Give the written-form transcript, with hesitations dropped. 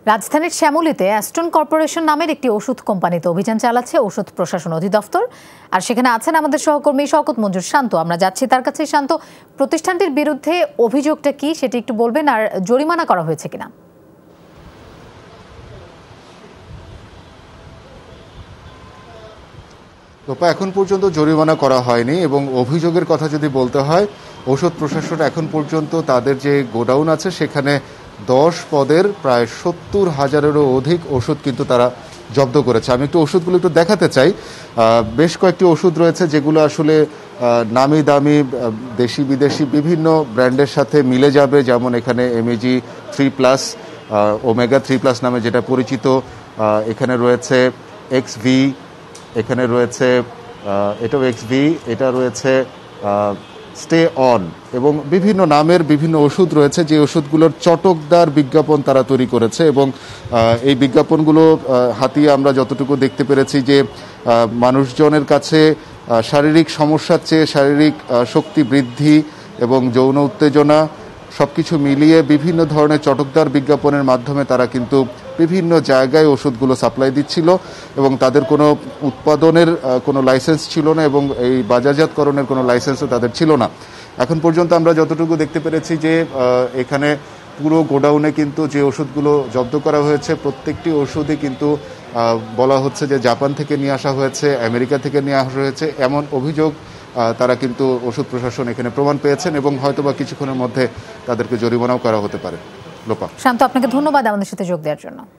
রাজধানীর শ্যামলীতে Aston corporation নামের একটি ওষুধ কোম্পানিতে অভিযান চালাচ্ছে ঔষধ প্রশাসন অধিদপ্তর। আর সেখানে আছেন আমাদের সহকর্মী শওকত মঞ্জুর শান্ত। আমরা যাচ্ছি তার কাছে। শান্ত, প্রতিষ্ঠানটির বিরুদ্ধে অভিযোগটা কি সেটি একটু বলবেন, আর জরিমানা করা হয়েছে কিনা? এখন পর্যন্ত জরিমানা করা হয়নি এবং অভিযোগের কথা যদি বলতে হয়, ঔষধ প্রশাসন এখন পর্যন্ত তাদের যে গোডাউন আছে সেখানে 10 পদের প্রায় 70,000-এরও অধিক ওষুধ কিন্তু তারা জব্দ করেছে। আমি একটু ওষুধগুলো একটু দেখাতে চাই। বেশ কয়েকটি ওষুধ রয়েছে যেগুলো আসলে নামি দামি দেশি বিদেশি বিভিন্ন ব্র্যান্ডের সাথে মিলে যাবে, যেমন এখানে MEG 3+, ওমেগা 3+ নামে যেটা পরিচিত। এখানে রয়েছে XV, এখানে রয়েছে এটাও XV, এটা রয়েছে স্টে অন, এবং বিভিন্ন নামের বিভিন্ন ওষুধ রয়েছে যে ওষুধগুলোর চটকদার বিজ্ঞাপন তারা তৈরি করেছে। এবং এই বিজ্ঞাপনগুলো হাতিয়ে আমরা যতটুকু দেখতে পেরেছি যে মানুষজনের কাছে শারীরিক সমস্যার চেয়ে শারীরিক শক্তি বৃদ্ধি এবং যৌন উত্তেজনা সবকিছু মিলিয়ে বিভিন্ন ধরনের চটকদার বিজ্ঞাপনের মাধ্যমে তারা কিন্তু বিভিন্ন জায়গায় ওষুধগুলো সাপ্লাই দিচ্ছিল এবং তাদের কোনো উৎপাদনের কোনো লাইসেন্স ছিল না এবং এই বাজারজাতকরণের কোনো লাইসেন্সও তাদের ছিল না। এখন পর্যন্ত আমরা যতটুকু দেখতে পেরেছি যে এখানে পুরো গোডাউনে কিন্তু যে ওষুধগুলো জব্দ করা হয়েছে প্রত্যেকটি ওষুধই কিন্তু বলা হচ্ছে যে জাপান থেকে নিয়ে আসা হয়েছে, আমেরিকা থেকে নিয়ে আসা হয়েছে, এমন অভিযোগ তারা কিন্তু ওষুধ প্রশাসন এখানে প্রমাণ পেয়েছেন এবং হয়তোবা কিছুক্ষণের মধ্যে তাদেরকে জরিমানাও করা হতে পারে। লোপা। শান্ত, আপনাকে ধন্যবাদ আমাদের সাথে যোগ দেওয়ার জন্য।